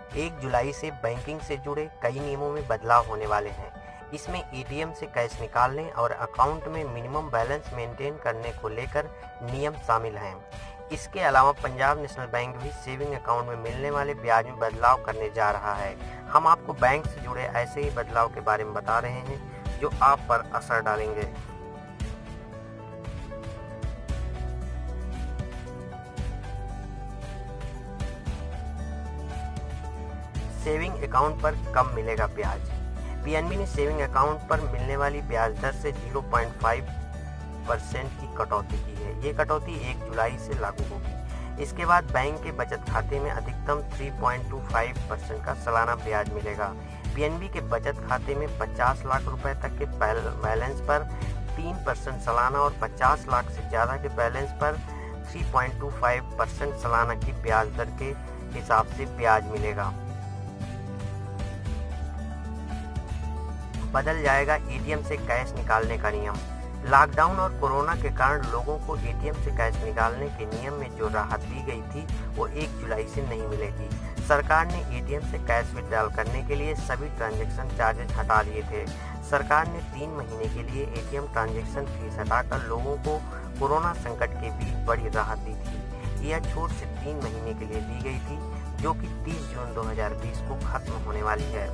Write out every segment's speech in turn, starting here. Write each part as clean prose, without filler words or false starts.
1 जुलाई से बैंकिंग से जुड़े कई नियमों में बदलाव होने वाले हैं। इसमें एटीएम से कैश निकालने और अकाउंट में मिनिमम बैलेंस मेंटेन करने को लेकर नियम शामिल हैं। इसके अलावा पंजाब नेशनल बैंक भी सेविंग अकाउंट में मिलने वाले ब्याज में बदलाव करने जा रहा है। हम आपको बैंक से जुड़े ऐसे ही बदलाव के बारे में बता रहे हैं जो आप पर असर डालेंगे। सेविंग अकाउंट पर कम मिलेगा ब्याज। पीएनबी ने सेविंग अकाउंट पर मिलने वाली ब्याज दर से 0.5% की कटौती की है। ये कटौती 1 जुलाई से लागू होगी। इसके बाद बैंक के बचत खाते में अधिकतम 3.25% का सालाना ब्याज मिलेगा। पीएनबी के बचत खाते में 50 लाख रुपए तक के बैलेंस पर 3% सालाना और 50 लाख से ज्यादा के बैलेंस पर 3.25% सालाना की ब्याज दर के हिसाब से ब्याज मिलेगा। बदल जाएगा एटीएम से कैश निकालने का नियम। लॉकडाउन और कोरोना के कारण लोगों को एटीएम से कैश निकालने के नियम में जो राहत दी गई थी वो 1 जुलाई से नहीं मिलेगी। सरकार ने एटीएम से कैश विड्रॉल करने के लिए सभी ट्रांजैक्शन चार्जेस हटा लिए थे। सरकार ने 3 महीने के लिए एटीएम ट्रांजैक्शन फीस हटाकर लोगों को कोरोना संकट के बीच बड़ी राहत दी थी। यह छूट सिर्फ 3 महीने के लिए दी गई थी, जो कि 30 जून 2020 को खत्म होने वाली है।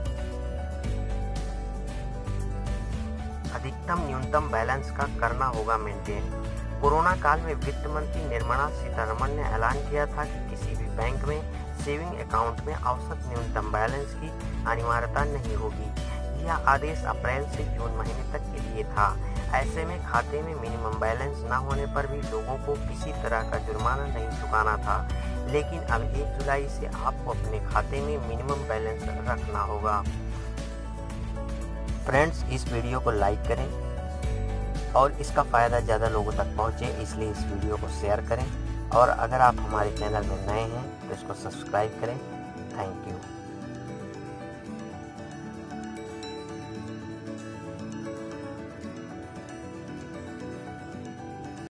अधिकतम न्यूनतम बैलेंस का करना होगा मेंटेन। कोरोना काल में वित्त मंत्री निर्मला सीतारमण ने ऐलान किया था कि किसी भी बैंक में सेविंग अकाउंट में औसत न्यूनतम बैलेंस की अनिवार्यता नहीं होगी। यह आदेश अप्रैल से जून महीने तक के लिए था। ऐसे में खाते में मिनिमम बैलेंस न होने पर भी लोगों को किसी तरह का जुर्माना नहीं चुकाना था। लेकिन अब 1 जुलाई से आपको अपने खाते में मिनिमम बैलेंस रखना होगा। फ्रेंड्स, इस वीडियो को लाइक करें और इसका फ़ायदा ज़्यादा लोगों तक पहुंचे, इसलिए इस वीडियो को शेयर करें। और अगर आप हमारे चैनल में नए हैं तो इसको सब्सक्राइब करें। Thank you.